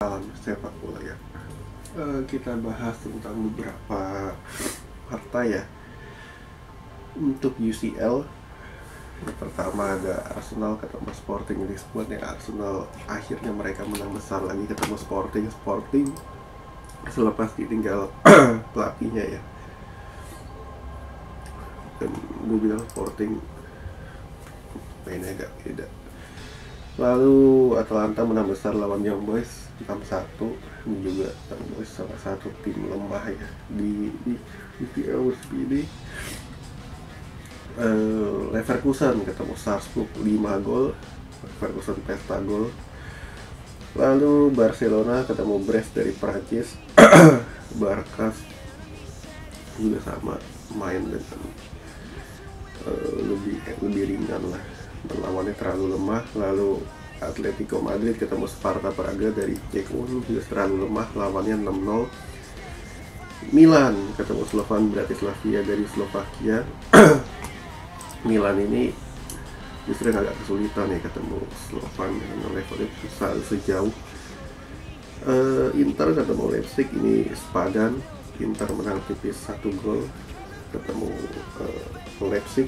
alam sepak bola ya. Kita bahas tentang beberapa fakta ya untuk UCL. Yang pertama ada Arsenal ketemu Sporting Lisbon ya. Arsenal akhirnya mereka menang besar lagi ketemu Sporting selepas ditinggal pelatihnya ya. Dan gue bilang Sporting mainnya agak beda. Lalu Atalanta menang besar lawan Young Boys 6-1. Ini juga Young Boys salah satu tim lemah ya di UCL musim ini. Leverkusen ketemu Salzburg 5 gol. Leverkusen pesta gol. Lalu Barcelona ketemu Brest dari Prancis. Barkas juga sama main dengan lebih ringan lah, lawannya terlalu lemah. Lalu Atletico Madrid ketemu Sparta Praga dari Ceko juga terlalu lemah, lawannya 6-0. Milan ketemu Slovan Bratislava dari Slovakia. Milan ini justru agak kesulitan ya ketemu Slovan dengan levelnya sejauh. Inter ketemu Leipzig, ini sepadan. Inter menang tipis 1 gol ketemu Leipzig.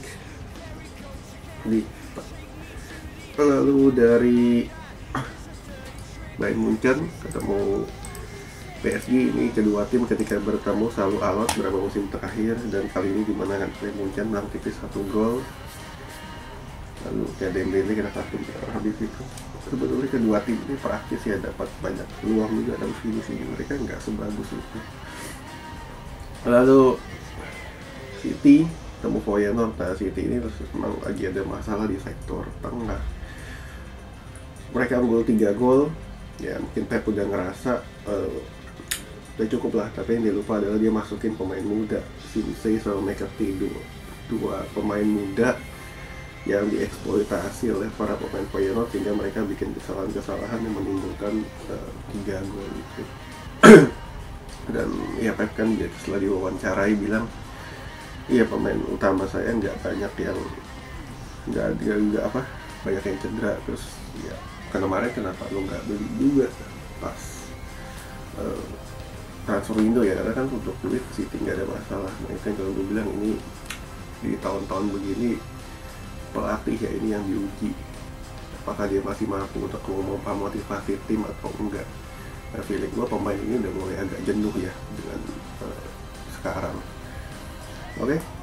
Lalu dari Bayern Munchen ketemu PSG, ini kedua tim ketika bertemu selalu alot beberapa musim terakhir, dan kali ini dimenangkan Bayern Munchen menang tipis 1 gol. Lalu kayak Dembele kena kartu merah habis itu. Sebetulnya kedua tim ini praktis ya dapat banyak peluang juga dalam finishing, mereka nggak sebagus itu. Lalu City ketemu Feyenoord. Nah, City ini memang lagi ada masalah di sektor tengah. Mereka unggul 3 gol. Ya mungkin Pep udah ngerasa udah cukup lah, tapi yang dia lupa adalah dia masukin pemain muda, Simsei sama McCarthy, dua pemain muda yang dieksploitasi oleh para pemain Feyenoord sehingga mereka bikin kesalahan-kesalahan yang menimbulkan 3 gol gitu. Dan ya Pep kan setelah diwawancarai bilang, iya pemain utama saya nggak banyak yang banyak yang cedera. Terus ya kemarin kenapa lo nggak beli juga pas transfer window ya, karena kan untuk duit City nggak ada masalah. Nah itu yang kalau gue bilang, ini di tahun-tahun begini pelatih ya ini yang diuji, apakah dia masih mampu untuk memotivasi tim atau enggak. Nah, feeling gue pemain ini udah mulai agak jenuh ya dengan sekarang. Oke.